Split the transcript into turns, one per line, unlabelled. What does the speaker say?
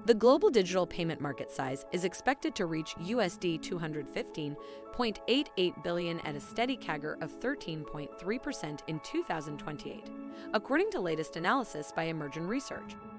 The global digital payment market size is expected to reach USD 215.88 billion at a steady CAGR of 13.3% in 2028, according to latest analysis by Emergent Research.